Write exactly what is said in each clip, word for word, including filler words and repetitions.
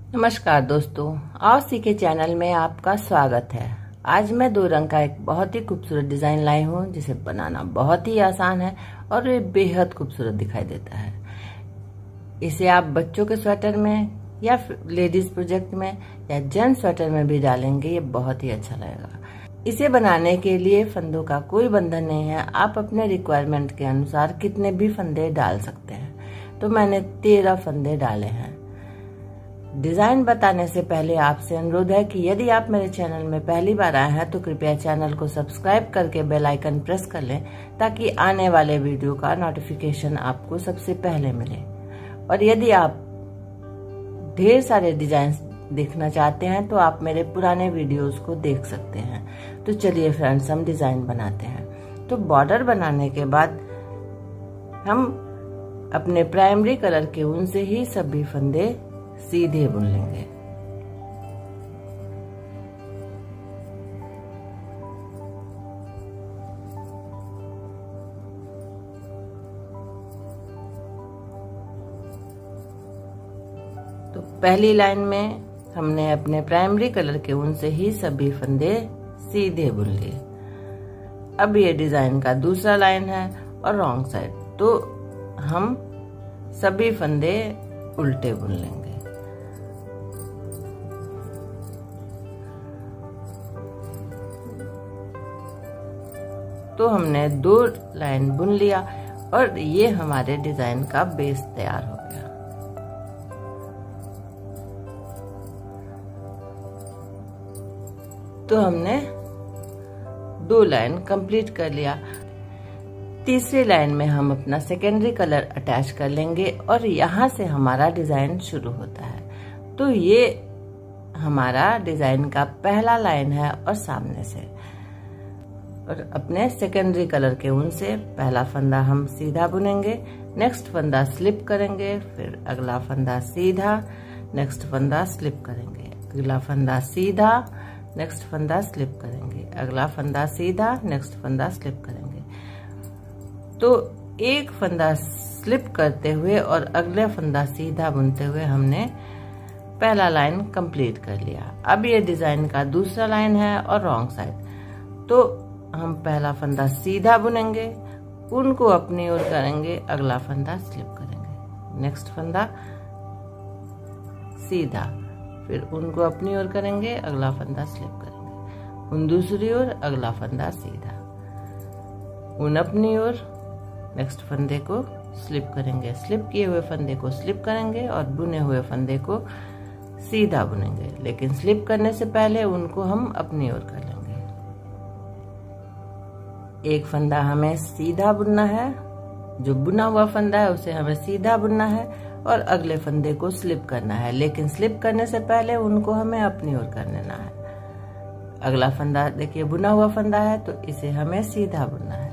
नमस्कार दोस्तों, आओ सीखे चैनल में आपका स्वागत है। आज मैं दो रंग का एक बहुत ही खूबसूरत डिजाइन लाई हूँ जिसे बनाना बहुत ही आसान है और ये बेहद खूबसूरत दिखाई देता है। इसे आप बच्चों के स्वेटर में या लेडीज प्रोजेक्ट में या जेंट्स स्वेटर में भी डालेंगे, ये बहुत ही अच्छा लगेगा। इसे बनाने के लिए फंदों का कोई बंधन नहीं है, आप अपने रिक्वायरमेंट के अनुसार कितने भी फंदे डाल सकते हैं। तो मैंने तेरह फंदे डाले हैं। डिजाइन बताने से पहले आपसे अनुरोध है कि यदि आप मेरे चैनल में पहली बार आए हैं तो कृपया चैनल को सब्सक्राइब करके बेल आइकन प्रेस कर लें ताकि आने वाले वीडियो का नोटिफिकेशन आपको सबसे पहले मिले। और यदि आप ढेर सारे डिजाइन देखना चाहते हैं तो आप मेरे पुराने वीडियोस को देख सकते हैं। तो चलिए फ्रेंड्स, हम डिजाइन बनाते हैं। तो बॉर्डर बनाने के बाद हम अपने प्राइमरी कलर के ऊन से ही सभी फंदे सीधे बुन लेंगे। तो पहली लाइन में हमने अपने प्राइमरी कलर के ऊन से ही सभी फंदे सीधे बुन लिए। अब ये डिजाइन का दूसरा लाइन है और रॉन्ग साइड, तो हम सभी फंदे उल्टे बुन लेंगे। तो हमने दो लाइन बुन लिया और ये हमारे डिजाइन का बेस तैयार हो गया। तो हमने दो लाइन कंप्लीट कर लिया। तीसरी लाइन में हम अपना सेकेंडरी कलर अटैच कर लेंगे और यहाँ से हमारा डिजाइन शुरू होता है। तो ये हमारा डिजाइन का पहला लाइन है और सामने से और अपने सेकेंडरी कलर के ऊन से पहला फंदा हम सीधा बुनेंगे, नेक्स्ट फंदा स्लिप करेंगे, फिर अगला फंदा सीधा, नेक्स्ट फंदा स्लिप करेंगे, अगला फंदा सीधा, नेक्स्ट फंदा स्लिप करेंगे, अगला फंदा सीधा, नेक्स्ट फंदा स्लिप करेंगे। तो एक फंदा स्लिप करते हुए और अगले फंदा सीधा बुनते हुए हमने पहला लाइन कंप्लीट कर लिया। अब ये डिजाइन का दूसरा लाइन है और रॉन्ग साइड, तो हम पहला फंदा सीधा बुनेंगे, उनको अपनी ओर करेंगे, अगला फंदा स्लिप करेंगे, नेक्स्ट फंदा सीधा, फिर उनको अपनी ओर करेंगे, अगला फंदा स्लिप करेंगे, उन दूसरी ओर, अगला फंदा सीधा, उन अपनी ओर, नेक्स्ट फंदे को स्लिप करेंगे, स्लिप किए हुए फंदे को स्लिप करेंगे और बुने हुए फंदे को सीधा बुनेंगे, लेकिन स्लिप करने से पहले उनको हम अपनी ओर कर लेंगे। एक फंदा हमें सीधा बुनना है, जो बुना हुआ फंदा है उसे हमें सीधा बुनना है और अगले फंदे को स्लिप करना है, लेकिन स्लिप करने से पहले उनको हमें अपनी ओर कर लेना है। अगला फंदा देखिए बुना हुआ फंदा है तो इसे हमें सीधा बुनना है।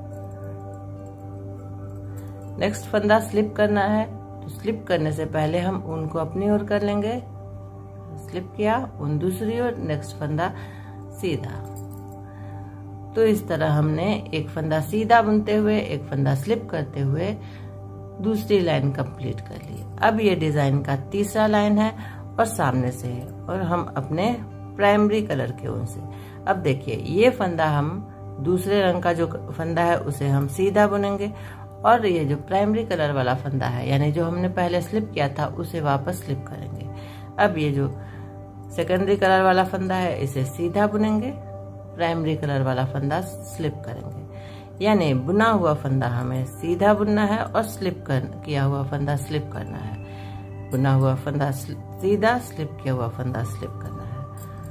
नेक्स्ट फंदा स्लिप करना है, तो स्लिप करने से पहले हम उनको अपनी ओर कर लेंगे, स्लिप किया, उन दूसरी ओर, नेक्स्ट फंदा सीधा। तो इस तरह हमने एक फंदा सीधा बुनते हुए एक फंदा स्लिप करते हुए दूसरी लाइन कंप्लीट कर ली। अब ये डिजाइन का तीसरा लाइन है और सामने से है और हम अपने प्राइमरी कलर के ऊन से। अब देखिए ये फंदा हम दूसरे रंग का जो फंदा है उसे हम सीधा बुनेंगे और ये जो प्राइमरी कलर वाला फंदा है यानी जो हमने पहले स्लिप किया था उसे वापस स्लिप करेंगे। अब ये जो सेकेंडरी कलर वाला फंदा है इसे सीधा बुनेंगे, प्राइमरी कलर वाला फंदा स्लिप करेंगे, यानी बुना हुआ फंदा हमें सीधा बुनना है और स्लिप कर किया हुआ फंदा स्लिप करना है। बुना हुआ फंदा सीधा, स्लिप किया हुआ फंदा स्लिप करना है।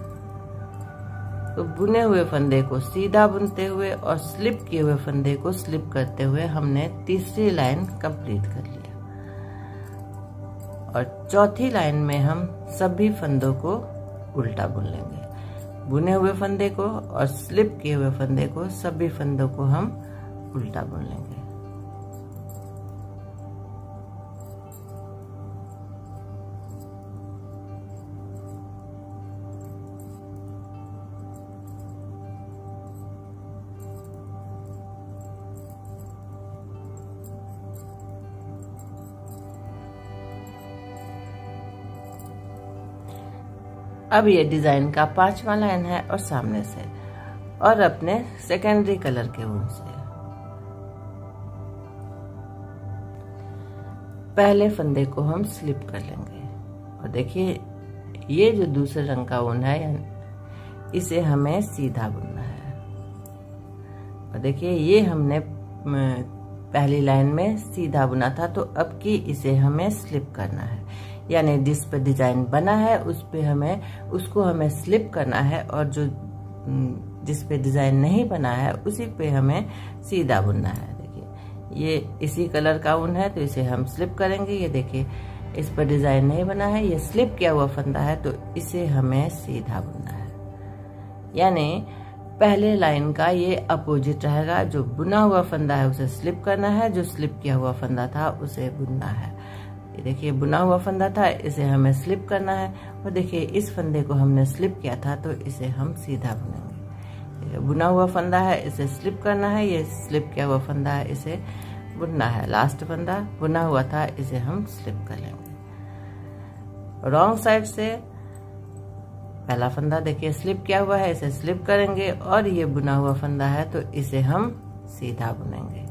तो बुने हुए फंदे को सीधा बुनते हुए और स्लिप किए हुए फंदे को स्लिप करते हुए हमने तीसरी लाइन कंप्लीट कर लिया और चौथी लाइन में हम सभी फंदों को उल्टा बुन लेंगे। बुने हुए फंदे को और स्लिप किए हुए फंदे को सभी फंदों को हम उल्टा बुन लेंगे। अब ये डिजाइन का पांचवा लाइन है और सामने से और अपने सेकेंडरी कलर के ऊन से पहले फंदे को हम स्लिप कर लेंगे। और देखिए ये जो दूसरे रंग का ऊन है इसे हमें सीधा बुनना है। और देखिए ये हमने पहली लाइन में सीधा बुना था, तो अब की इसे हमें स्लिप करना है, यानी जिस पे डिजाइन बना है उस पे हमें उसको हमें स्लिप करना है और जो जिस पे डिजाइन नहीं बना है उसी पे हमें सीधा बुनना है। देखिए ये इसी कलर का ऊन है तो इसे हम स्लिप करेंगे। ये देखिए इस पर डिजाइन नहीं बना है, ये स्लिप किया हुआ फंदा है तो इसे हमें सीधा बुनना है, यानी पहले लाइन का ये अपोजिट रहेगा। जो बुना हुआ फंदा है उसे स्लिप करना है, जो स्लिप किया हुआ फंदा था उसे बुनना है। ये देखिए बुना हुआ फंदा था, इसे हमें स्लिप करना है। और देखिए इस फंदे को हमने स्लिप किया था तो इसे हम सीधा बुनेंगे। बुना हुआ फंदा है, इसे स्लिप करना है, ये स्लिप किया हुआ फंदा है, इसे बुनना है। लास्ट फंदा बुना हुआ था, इसे हम स्लिप कर लेंगे। रॉन्ग साइड से पहला फंदा देखिए स्लिप किया हुआ है, इसे स्लिप करेंगे और ये बुना हुआ फंदा है तो इसे हम सीधा बुनेंगे।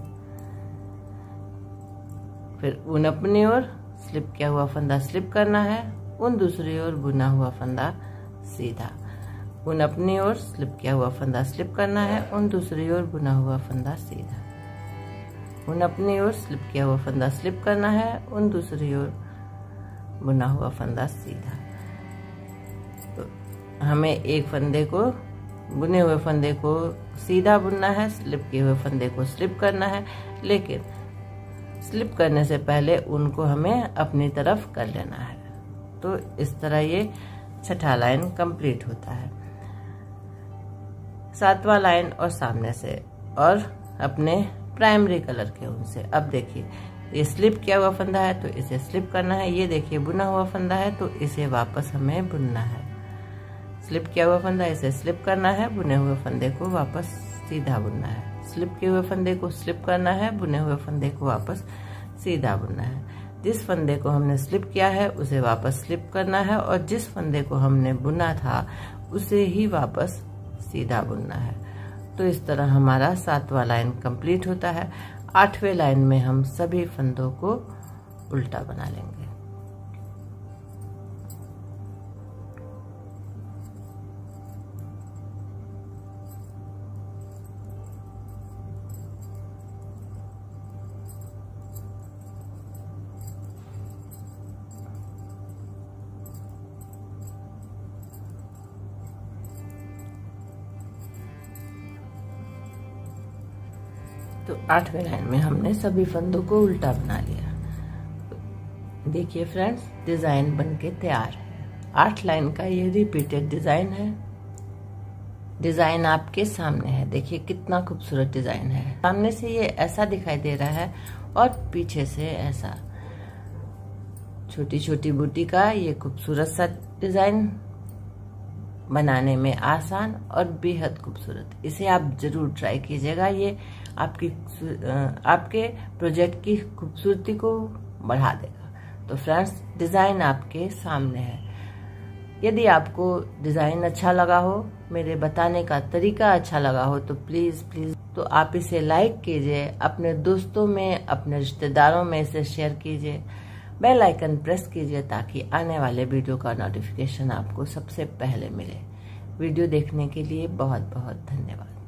फिर ऊन अपनी ओर स्लिप किया हुआ फंदा स्लिप करना है, ऊन दूसरी ओर बुना हुआ फंदा सीधा। ऊन अपनी ओर स्लिप किया हुआ फंदा स्लिप करना है, ऊन दूसरी ओर बुना हुआ फंदा सीधा। ऊन अपनी ओर स्लिप किया हुआ फंदा स्लिप करना है, ऊन दूसरी ओर बुना हुआ फंदा सीधा। हमें एक फंदे को बुने हुए फंदे को सीधा बुनना है, स्लिप किए हुए फंदे को स्लिप करना है, लेकिन स्लिप करने से पहले उनको हमें अपनी तरफ कर लेना है। तो इस तरह ये छठा लाइन कंप्लीट होता है। सातवां लाइन और सामने से और अपने प्राइमरी कलर के ऊन से। अब देखिए ये स्लिप किया हुआ फंदा है तो इसे स्लिप करना है। ये देखिए बुना हुआ फंदा है तो इसे वापस हमें बुनना है। स्लिप किया हुआ फंदा, इसे स्लिप करना है, बुने हुए फंदे को वापस सीधा बुनना है। स्लिप किए हुए फंदे को स्लिप करना है, बुने हुए फंदे को वापस सीधा बुनना है। जिस फंदे को हमने स्लिप किया है उसे वापस स्लिप करना है और जिस फंदे को हमने बुना था उसे ही वापस सीधा बुनना है। तो इस तरह हमारा सातवां लाइन कंप्लीट होता है। आठवें लाइन में हम सभी फंदों को उल्टा बना लेंगे। तो आठवें लाइन में हमने सभी फंदों को उल्टा बना लिया। देखिए फ्रेंड्स डिजाइन बनके तैयार है। आठ लाइन का ये रिपीटेड डिजाइन है। डिजाइन आपके सामने है, देखिए कितना खूबसूरत डिजाइन है। सामने से ये ऐसा दिखाई दे रहा है और पीछे से ऐसा। छोटी छोटी बूटी का ये खूबसूरत सा डिजाइन बनाने में आसान और बेहद खूबसूरत। इसे आप जरूर ट्राई कीजिएगा, ये आपकी आपके प्रोजेक्ट की खूबसूरती को बढ़ा देगा। तो फ्रेंड्स डिजाइन आपके सामने है। यदि आपको डिजाइन अच्छा लगा हो, मेरे बताने का तरीका अच्छा लगा हो तो प्लीज प्लीज तो आप इसे लाइक कीजिए, अपने दोस्तों में अपने रिश्तेदारों में इसे शेयर कीजिए, बेल आइकन प्रेस कीजिए ताकि आने वाले वीडियो का नोटिफिकेशन आपको सबसे पहले मिले। वीडियो देखने के लिए बहुत बहुत धन्यवाद।